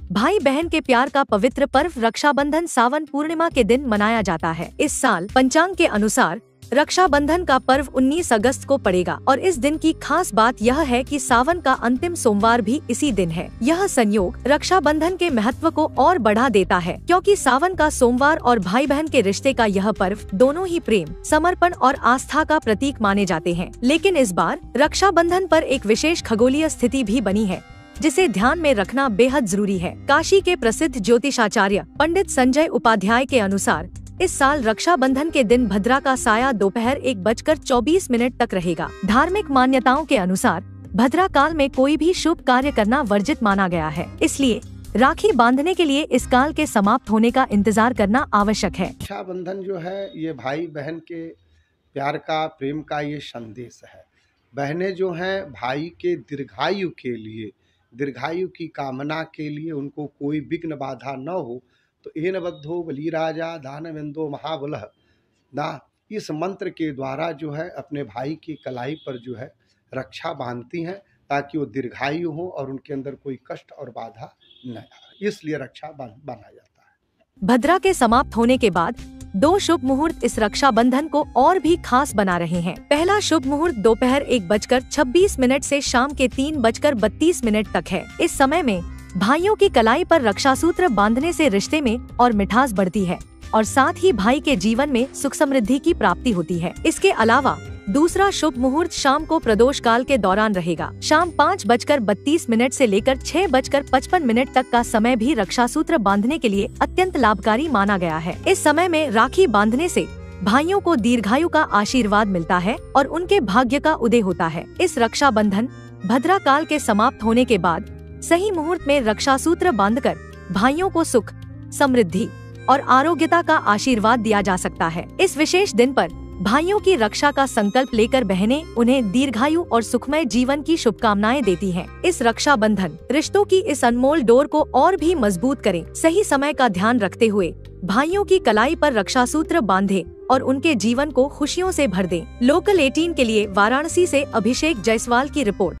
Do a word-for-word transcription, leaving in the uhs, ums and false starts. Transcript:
भाई बहन के प्यार का पवित्र पर्व रक्षाबंधन सावन पूर्णिमा के दिन मनाया जाता है। इस साल पंचांग के अनुसार रक्षाबंधन का पर्व उन्नीस अगस्त को पड़ेगा और इस दिन की खास बात यह है कि सावन का अंतिम सोमवार भी इसी दिन है। यह संयोग रक्षाबंधन के महत्व को और बढ़ा देता है, क्योंकि सावन का सोमवार और भाई बहन के रिश्ते का यह पर्व दोनों ही प्रेम, समर्पण और आस्था का प्रतीक माने जाते हैं। लेकिन इस बार रक्षाबंधन पर एक विशेष खगोलीय स्थिति भी बनी है, जिसे ध्यान में रखना बेहद जरूरी है। काशी के प्रसिद्ध ज्योतिषाचार्य पंडित संजय उपाध्याय के अनुसार इस साल रक्षाबंधन के दिन भद्रा का साया दोपहर एक बजकर चौबीस मिनट तक रहेगा। धार्मिक मान्यताओं के अनुसार भद्रा काल में कोई भी शुभ कार्य करना वर्जित माना गया है, इसलिए राखी बांधने के लिए इस काल के समाप्त होने का इंतजार करना आवश्यक है। रक्षाबंधन जो है ये भाई बहन के प्यार का, प्रेम का ये संदेश है। बहनें जो हैं भाई के दीर्घायु के लिए, दीर्घायु की कामना के लिए, उनको कोई विघ्न बाधा न हो, तो एन बद्धो बलिराजा दानवेंदो महाबलः ना, इस मंत्र के द्वारा जो है अपने भाई की कलाई पर जो है रक्षा बांधती हैं, ताकि वो दीर्घायु हो और उनके अंदर कोई कष्ट और बाधा न आए। इसलिए रक्षा बांधा जाता है। भद्रा के समाप्त होने के बाद दो शुभ मुहूर्त इस रक्षाबंधन को और भी खास बना रहे हैं। पहला शुभ मुहूर्त दोपहर एक बजकर छब्बीस मिनट से शाम के तीन बजकर बत्तीस मिनट तक है। इस समय में भाइयों की कलाई पर रक्षा सूत्र बांधने से रिश्ते में और मिठास बढ़ती है और साथ ही भाई के जीवन में सुख समृद्धि की प्राप्ति होती है। इसके अलावा दूसरा शुभ मुहूर्त शाम को प्रदोष काल के दौरान रहेगा। शाम पाँच बजकर बत्तीस मिनट से लेकर छह बजकर पचपन मिनट तक का समय भी रक्षा सूत्र बांधने के लिए अत्यंत लाभकारी माना गया है। इस समय में राखी बांधने से भाइयों को दीर्घायु का आशीर्वाद मिलता है और उनके भाग्य का उदय होता है। इस रक्षाबंधन भद्रा काल के समाप्त होने के बाद सही मुहूर्त में रक्षा सूत्र बांधकर भाइयों को सुख, समृद्धि और आरोग्यता का आशीर्वाद दिया जा सकता है। इस विशेष दिन पर भाइयों की रक्षा का संकल्प लेकर बहनें उन्हें दीर्घायु और सुखमय जीवन की शुभकामनाएं देती हैं। इस रक्षाबंधन रिश्तों की इस अनमोल डोर को और भी मजबूत करें। सही समय का ध्यान रखते हुए भाइयों की कलाई पर रक्षा सूत्र बांधे और उनके जीवन को खुशियों से भर दें। लोकल अठारह के लिए वाराणसी से अभिषेक जायसवाल की रिपोर्ट।